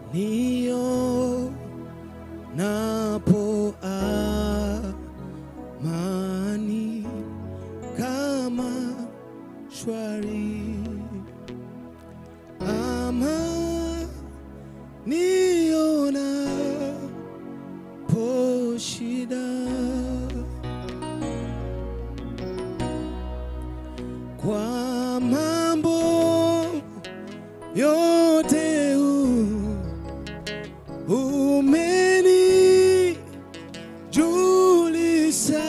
Nio napo amani kama shwari, ama niona po shida, kwa mambo yote umenijulisha,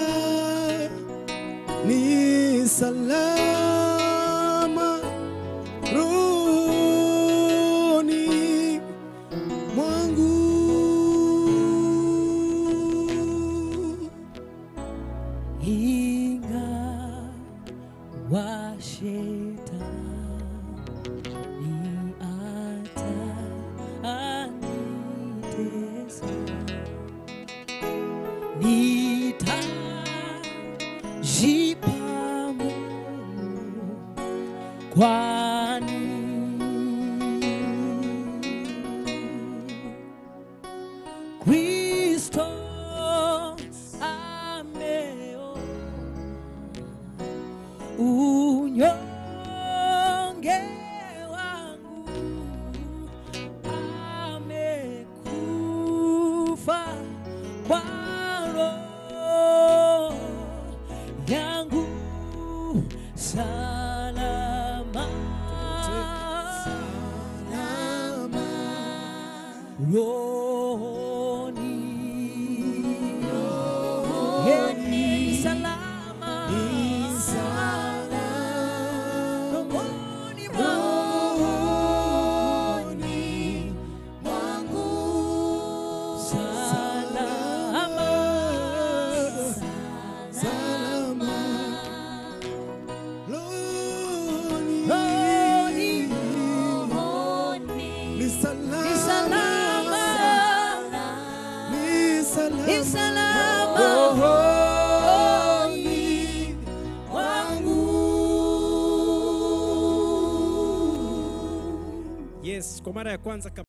ni salama rohoni mwangu. Ingawa shetani atanitesa, nitajipa moyo, kwani Kristo ameona unyonge wangu, amekufa kwa roho yangu. Salama, salama rohoni, rohoni, salama, rohoni mwangu, salama, Salama rohoni, ni salama, ni salama rohoni mwangu. Yes, kwa mara ya kwanza